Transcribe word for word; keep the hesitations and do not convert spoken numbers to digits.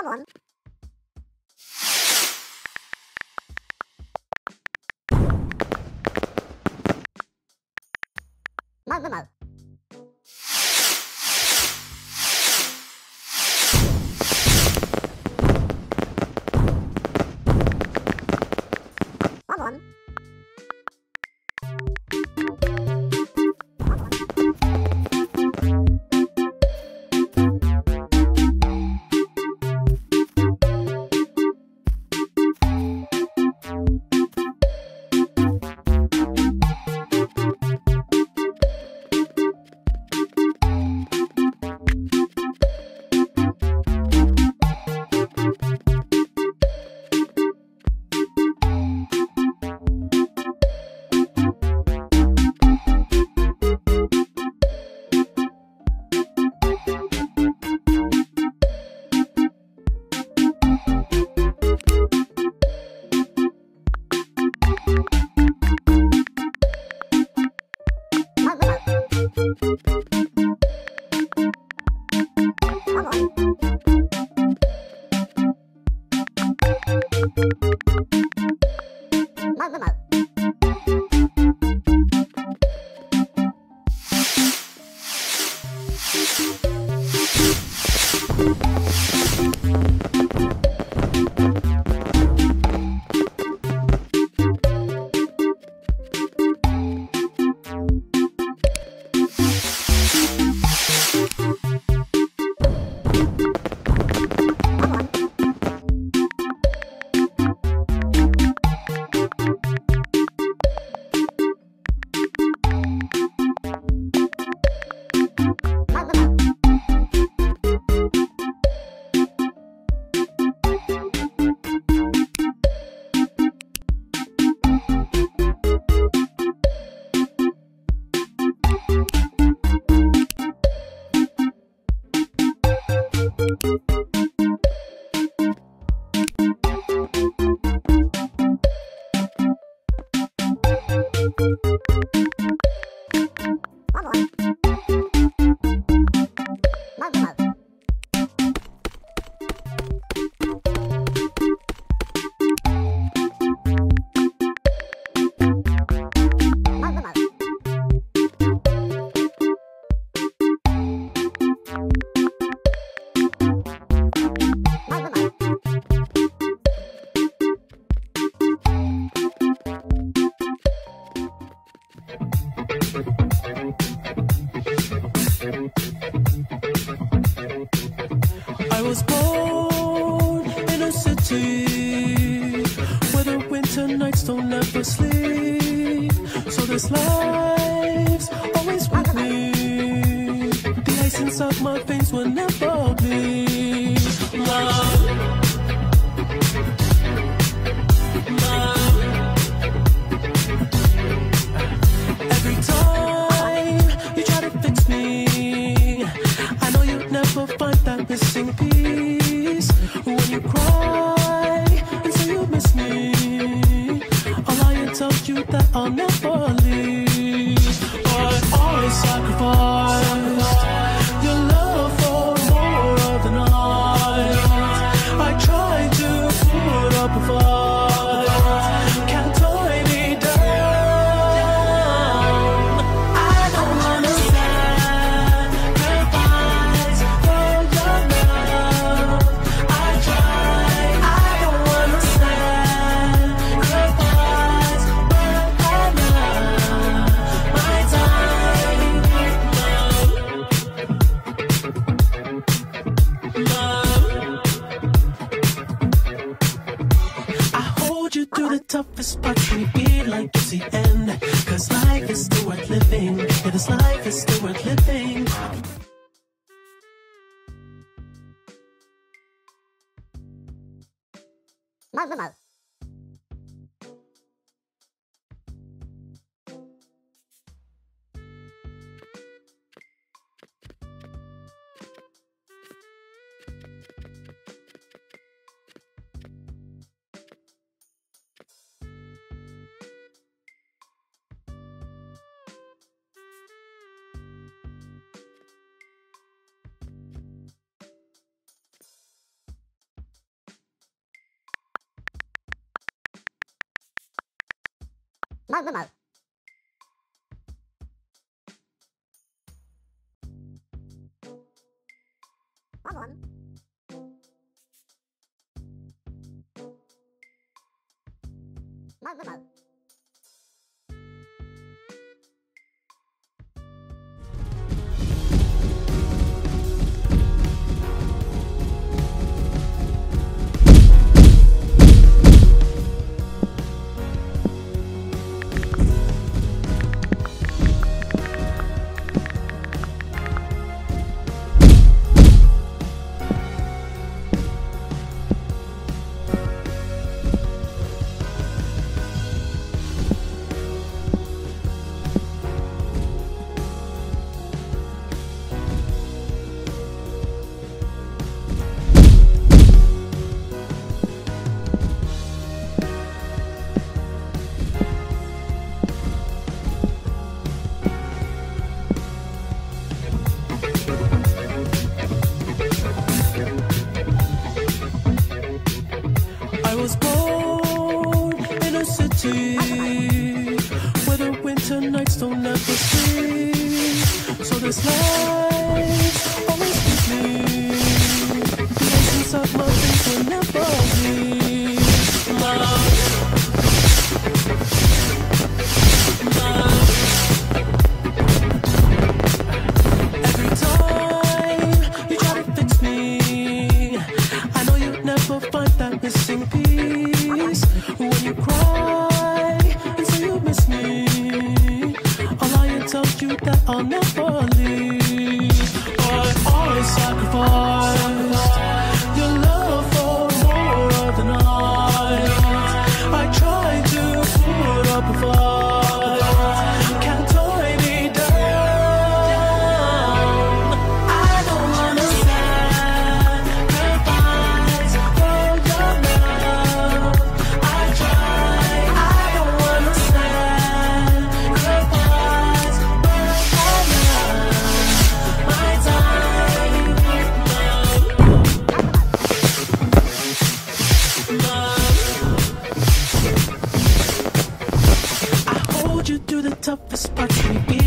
on. Mo, mo, mo. Come on. I was born in a city where the winter nights don't ever sleep. So this life's always with me. The ice inside my veins will never bleed. Love, love. Every time you try to fix me, I know you'll never find that missing piece. When you cry and say you miss me, I'll lie and tell you that I'll never leave. But I sacrificed your love for more of the night. I tried to put up a fight, can't tie me down. I don't wanna sacrifice for your love. I tried, I don't wanna sacrifice, but I love my time. Love, love. I hold you through the toughest parts when you feel like it's the end. Cause life is still worth living. Yeah, this life is still worth living. Mo, mo, mo. Mal, mal, mal. Mal, mal. Mal, mal, mal. I was born in a city where the winter nights don't ever sleep. So this life always gives me the essence of my things will never leave. Love, love. Every time you try to fix me, I know you'll never find that missing piece. When you cry and say you miss me, I'll lie and tell you that I'll never leave. I always sacrificed your love for more than I. I tried to put up a fight, can't tie me down. I don't wanna sacrifice for your love. I tried, I don't wanna sacrifice for your love. My time, love, love. I hold you through the toughest parts, baby.